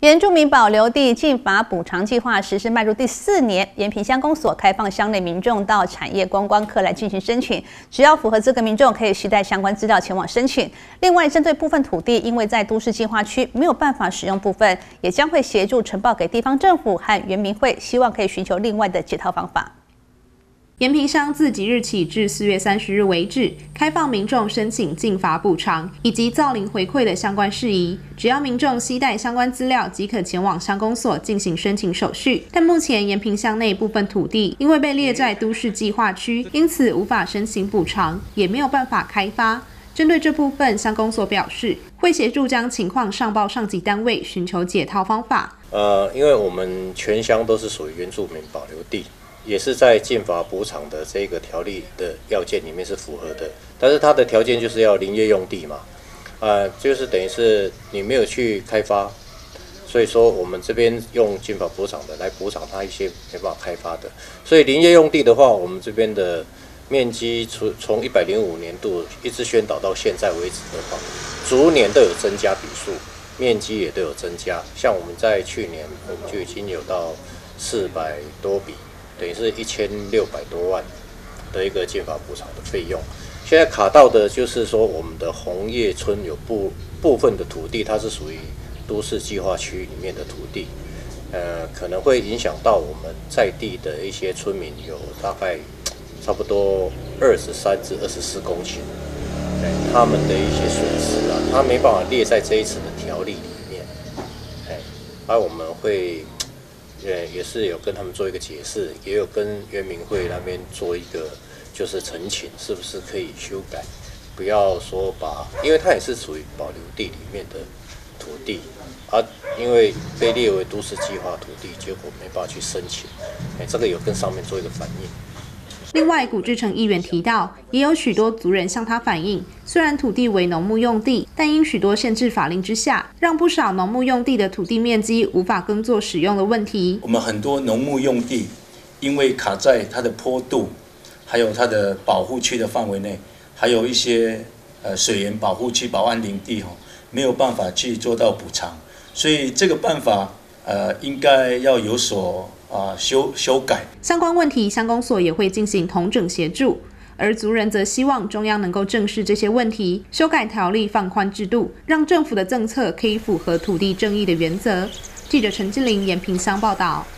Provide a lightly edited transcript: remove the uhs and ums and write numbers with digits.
原住民保留地禁伐补偿计划实施迈入第4年，延平乡公所开放乡内民众到产业观光客来进行申请，只要符合资格民众可以携带相关资料前往申请。另外，针对部分土地因为在都市计划区没有办法使用部分，也将会协助呈报给地方政府和原民会，希望可以寻求另外的解套方法。 延平乡自即日起至4月30日为止，开放民众申请禁伐补偿以及造林回馈的相关事宜。只要民众携带相关资料，即可前往乡公所进行申请手续。但目前延平乡内部分土地因为被列在都市计划区，因此无法申请补偿，也没有办法开发。针对这部分，乡公所表示会协助将情况上报上级单位，寻求解套方法。 因为我们全乡都是属于原住民保留地。 也是在禁伐补偿的这个条例的要件里面是符合的，但是它的条件就是要林业用地嘛，就是等于是你没有去开发，所以说我们这边用禁伐补偿的来补偿它一些没办法开发的，所以林业用地的话，我们这边的面积从105年度一直宣导到现在为止的话，逐年都有增加比数，面积也都有增加，像我们在去年我们就已经有到400多笔。 等于是1600多万的一个禁伐补偿的费用，现在卡到的就是说，我们的红叶村有部分的土地，它是属于都市计划区里面的土地，可能会影响到我们在地的一些村民，有大概差不多23至24公顷，他们的一些损失啊，他没办法列在这一次的条例里面，而我们会。 也是有跟他们做一个解释，也有跟原民会那边做一个就是陈情，是不是可以修改？不要说因为它也是属于保留地里面的土地，因为被列为都市计划土地，结果没办法去申请，这个有跟上面做一个反映。 另外，古志成议员提到，也有许多族人向他反映，虽然土地为农牧用地，但因许多限制法令之下，让不少农牧用地的土地面积无法耕作使用的问题。 我们很多农牧用地，因为卡在它的坡度，还有它的保护区的范围内，还有一些水源保护区、保安林地没有办法去做到补偿，所以这个办法应该要有所。 修改相关问题，乡公所也会进行统整协助，而族人则希望中央能够正视这些问题，修改条例，放宽制度，让政府的政策可以符合土地正义的原则。记者陈志玲延平乡报道。